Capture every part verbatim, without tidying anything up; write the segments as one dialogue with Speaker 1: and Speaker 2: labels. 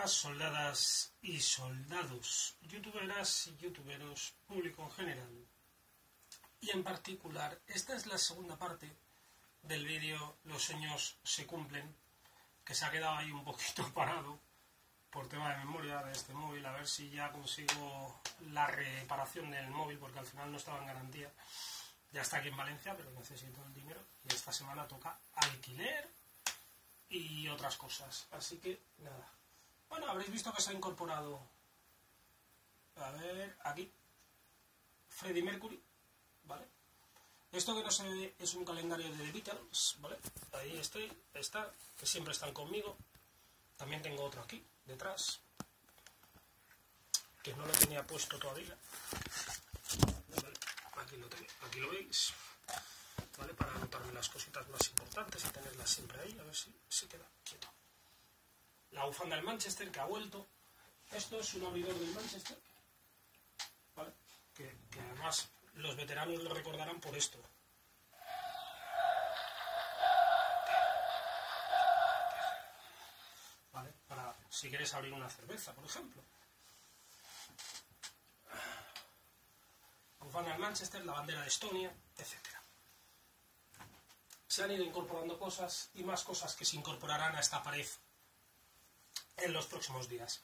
Speaker 1: días, soldadas y soldados, youtuberas y youtuberos, público en general. Y en particular, esta es la segunda parte del vídeo Los sueños se cumplen, que se ha quedado ahí un poquito parado por tema de memoria de este móvil, a ver si ya consigo la reparación del móvil, porque al final no estaba en garantía. Ya está aquí en Valencia, pero necesito el dinero y esta semana toca alquiler y otras cosas, así que nada. Bueno, habréis visto que se ha incorporado, a ver, aquí, Freddie Mercury, ¿vale? Esto que no se ve es un calendario de The Beatles, ¿vale? Ahí estoy, está, que siempre están conmigo. También tengo otro aquí, detrás, que no lo tenía puesto todavía. ¿Vale? Aquí lo tengo, aquí lo veis, ¿vale? Para anotarme las cositas más importantes y tenerlas siempre ahí, a ver si se queda quieto. La bufanda del Manchester, que ha vuelto. Esto es un abridor del Manchester, ¿vale? Que, que además los veteranos lo recordarán por esto. ¿Vale? Para si quieres abrir una cerveza, por ejemplo. La bufanda del Manchester, la bandera de Estonia, etcétera. Se han ido incorporando cosas y más cosas que se incorporarán a esta pared en los próximos días.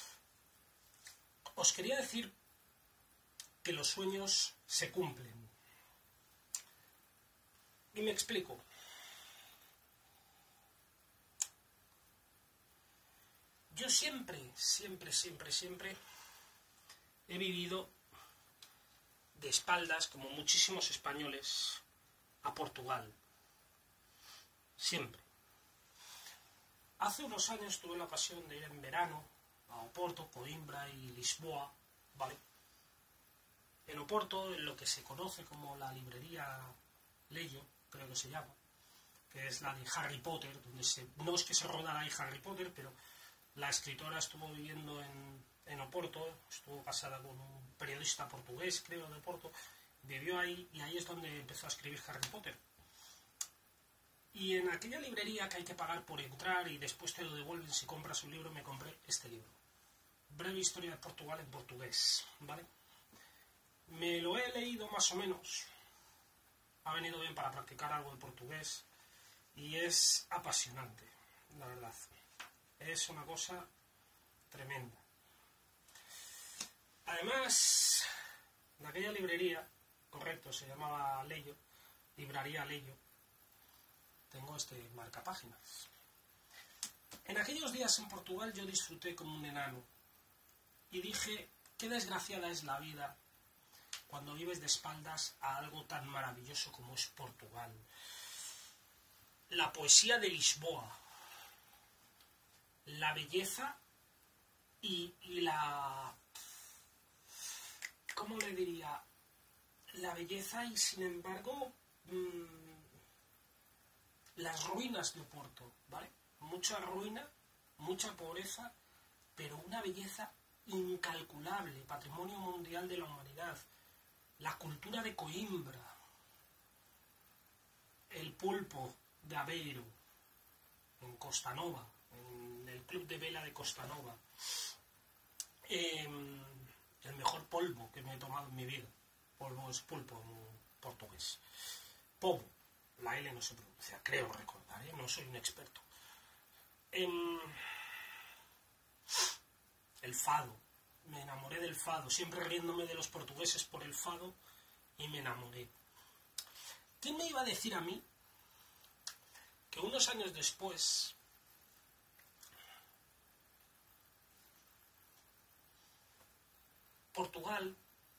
Speaker 1: Os quería decir que los sueños se cumplen. Y me explico. Yo siempre, siempre, siempre, siempre he vivido de espaldas, como muchísimos españoles, a Portugal. Siempre. Hace unos años tuve la ocasión de ir en verano a Oporto, Coimbra y Lisboa, ¿vale? En Oporto, en lo que se conoce como la librería Leio, creo que se llama, que es la de Harry Potter, donde se, no es que se rodara ahí Harry Potter, pero la escritora estuvo viviendo en, en Oporto, estuvo casada con un periodista portugués, creo, de Oporto, vivió ahí y ahí es donde empezó a escribir Harry Potter. Y en aquella librería que hay que pagar por entrar y después te lo devuelven si compras un libro, me compré este libro. Breve historia de Portugal en portugués, ¿vale? Me lo he leído más o menos. Ha venido bien para practicar algo de portugués y es apasionante, la verdad. Es una cosa tremenda. Además, en aquella librería, correcto, se llamaba Leio, Libraría Leio, tengo este marcapáginas. En aquellos días en Portugal yo disfruté como un enano y dije, qué desgraciada es la vida cuando vives de espaldas a algo tan maravilloso como es Portugal. La poesía de Lisboa, la belleza y, y la... ¿cómo le diría? La belleza y sin embargo... Mmm, las ruinas de Oporto, ¿vale? Mucha ruina, mucha pobreza, pero una belleza incalculable, patrimonio mundial de la humanidad. La cultura de Coimbra, el pulpo de Aveiro, en Costa Nova, en el club de vela de Costa Nova. Eh, el mejor polvo que me he tomado en mi vida. Polvo es pulpo en portugués. Povo. La L no se pronuncia, creo recordar, ¿eh? No soy un experto. Eh, el fado. Me enamoré del fado, siempre riéndome de los portugueses por el fado, y me enamoré. ¿Quién me iba a decir a mí que unos años después Portugal,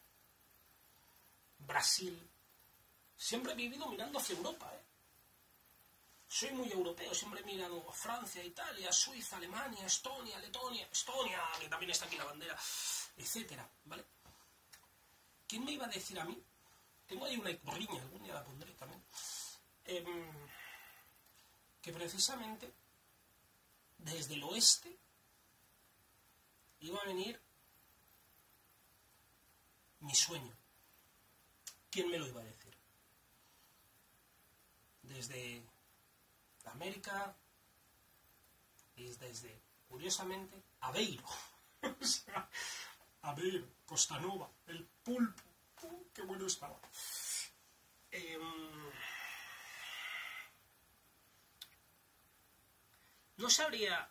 Speaker 1: Brasil, siempre he vivido mirando hacia Europa, ¿eh? Soy muy europeo, siempre he mirado a Francia, Italia, Suiza, Alemania, Estonia, Letonia, Estonia, que también está aquí la bandera, etcétera, ¿vale? ¿Quién me iba a decir a mí? Tengo ahí una ikurriña, algún día la pondré también, eh, que precisamente desde el oeste iba a venir mi sueño. ¿Quién me lo iba a decir? Desde América y desde curiosamente, Aveiro. O sea, Aveiro, Costanova, el pulpo. ¡Uh, qué bueno estaba! Eh, no sabría...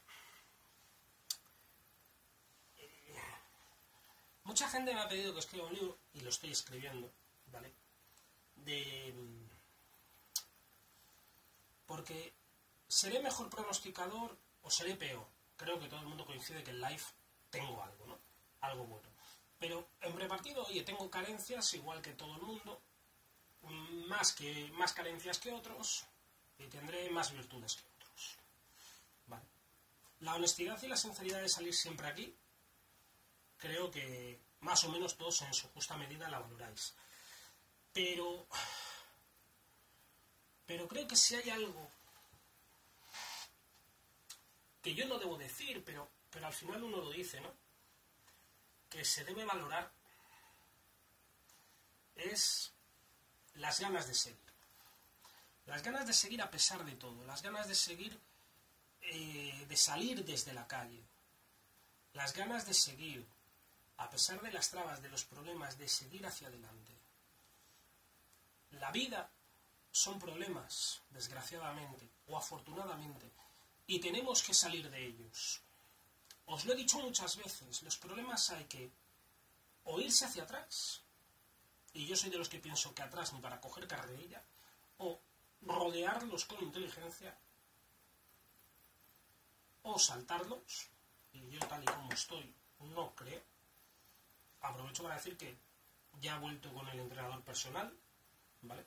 Speaker 1: Eh, mucha gente me ha pedido que escriba un libro, y lo estoy escribiendo, ¿vale? De... Porque seré mejor pronosticador o seré peor. Creo que todo el mundo coincide que en life tengo algo, ¿no? Algo bueno. Pero en prepartido, oye, tengo carencias igual que todo el mundo, más, que, más carencias que otros, y tendré más virtudes que otros. Vale. La honestidad y la sinceridad de salir siempre aquí, creo que más o menos todos en su justa medida la valoráis. Pero... Pero creo que si hay algo que yo no debo decir, pero, pero al final uno lo dice, ¿no? Que se debe valorar es las ganas de seguir. Las ganas de seguir a pesar de todo. Las ganas de seguir, eh, de salir desde la calle. Las ganas de seguir, a pesar de las trabas, de los problemas, de seguir hacia adelante. La vida son problemas, desgraciadamente, o afortunadamente, y tenemos que salir de ellos. Os lo he dicho muchas veces, los problemas hay que o irse hacia atrás, y yo soy de los que pienso que atrás ni para coger carrerilla, o rodearlos con inteligencia, o saltarlos, y yo tal y como estoy, no creo. Aprovecho para decir que ya he vuelto con el entrenador personal, ¿vale?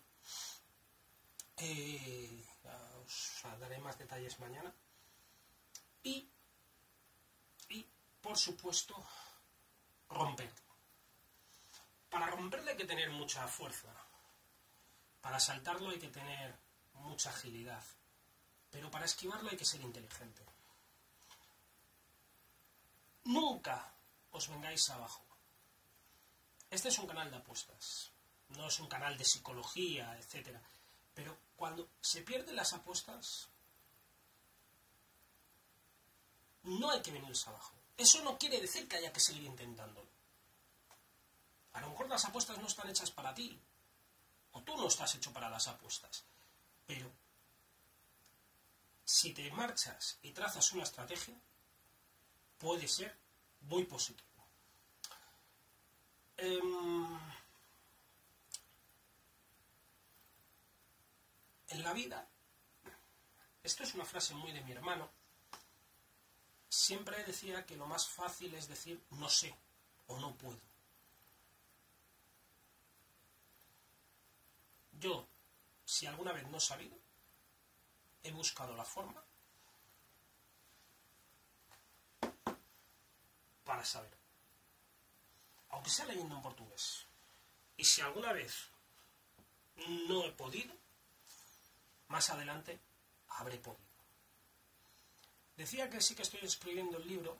Speaker 1: Eh, os daré más detalles mañana. Y, y, por supuesto, romperlo. Para romperlo hay que tener mucha fuerza. Para saltarlo hay que tener mucha agilidad. Pero para esquivarlo hay que ser inteligente. Nunca os vengáis abajo. Este es un canal de apuestas. No es un canal de psicología, etcétera. Pero cuando se pierden las apuestas, no hay que venirse abajo. Eso no quiere decir que haya que seguir intentándolo. A lo mejor las apuestas no están hechas para ti, o tú no estás hecho para las apuestas. Pero si te marchas y trazas una estrategia, puede ser muy positivo. Eh, en la vida, esto es una frase muy de mi hermano, siempre decía que lo más fácil es decir no sé o no puedo. Yo, si alguna vez no he sabido, he buscado la forma para saber. Aunque sea leyendo en portugués. Y si alguna vez no he podido, más adelante habré podido. Decía que sí que estoy escribiendo el libro.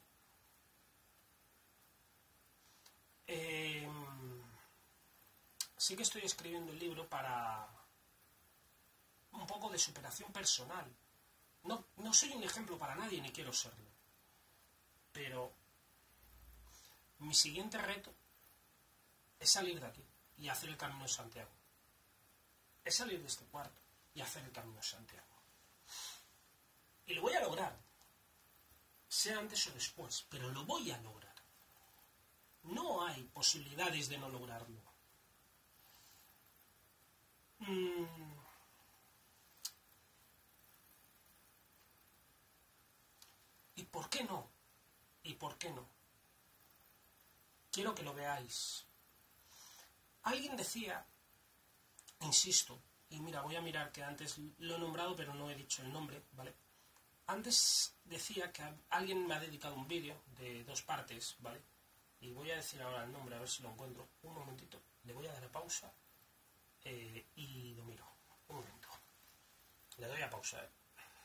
Speaker 1: Eh, sí que estoy escribiendo el libro para un poco de superación personal. No, no soy un ejemplo para nadie, ni quiero serlo. Pero mi siguiente reto es salir de aquí y hacer el Camino de Santiago. Es salir de este cuarto y hacer el Camino de Santiago. Y lo voy a lograr. Sea antes o después, pero lo voy a lograr. No hay posibilidades de no lograrlo. Mm. ¿Y por qué no? ¿Y por qué no? Quiero que lo veáis. Alguien decía, insisto, y mira, voy a mirar que antes lo he nombrado pero no he dicho el nombre, ¿vale? Antes decía que alguien me ha dedicado un vídeo de dos partes, ¿vale? Y voy a decir ahora el nombre, a ver si lo encuentro. Un momentito, le voy a dar a pausa eh, y lo miro. Un momento. Le doy a pausa, ¿eh?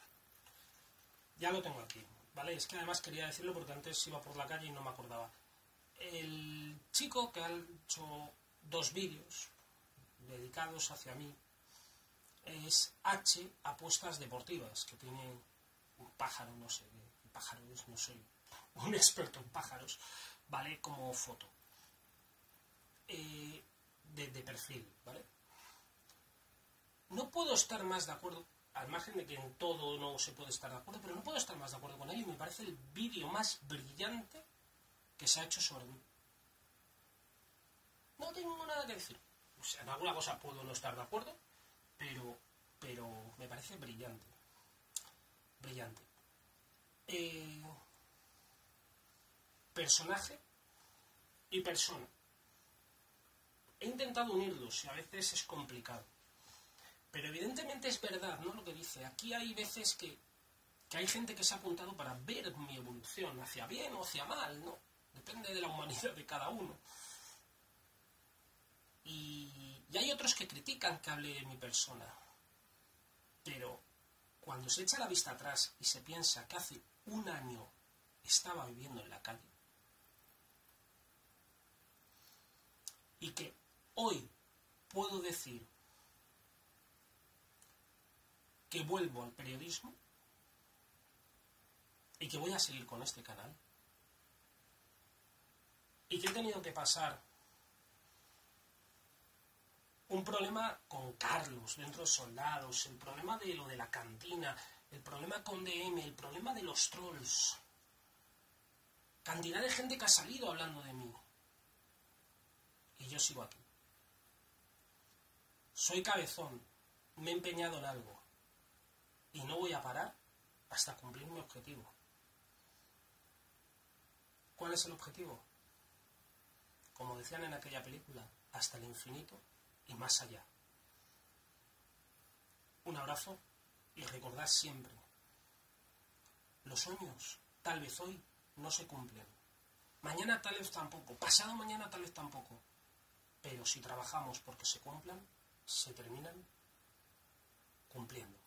Speaker 1: Ya lo tengo aquí, ¿vale? Es que además quería decirlo porque antes iba por la calle y no me acordaba. El chico que ha hecho dos vídeos dedicados hacia mí es H Apuestas Deportivas, que tiene un pájaro, no sé, un pájaro es, no soy un experto en pájaros, ¿vale? Como foto. Eh, de, de perfil, ¿vale? No puedo estar más de acuerdo, al margen de que en todo no se puede estar de acuerdo, pero no puedo estar más de acuerdo con él y me parece el vídeo más brillante que se ha hecho sobre mí. No tengo nada que decir. O sea, en alguna cosa puedo no estar de acuerdo, pero, pero me parece brillante. Brillante. Eh, personaje y persona. He intentado unirlos y a veces es complicado. Pero evidentemente es verdad, ¿no? Lo que dice. Aquí hay veces que, que hay gente que se ha apuntado para ver mi evolución, hacia bien o hacia mal, ¿no? Depende de la humanidad de cada uno. Y, y hay otros que critican que hable de mi persona. Pero cuando se echa la vista atrás y se piensa que hace un año estaba viviendo en la calle y que hoy puedo decir que vuelvo al periodismo y que voy a seguir con este canal y que he tenido que pasar un problema con Carlos dentro de Soldados, el problema de lo de la cantina, el problema con D M, el problema de los trolls, cantidad de gente que ha salido hablando de mí y yo sigo aquí. Soy cabezón, me he empeñado en algo y no voy a parar hasta cumplir mi objetivo. ¿Cuál es el objetivo? Como decían en aquella película, hasta el infinito y más allá. Un abrazo y recordad siempre, los sueños tal vez hoy no se cumplen, mañana tal vez tampoco, pasado mañana tal vez tampoco, pero si trabajamos porque se cumplan, se terminan cumpliendo.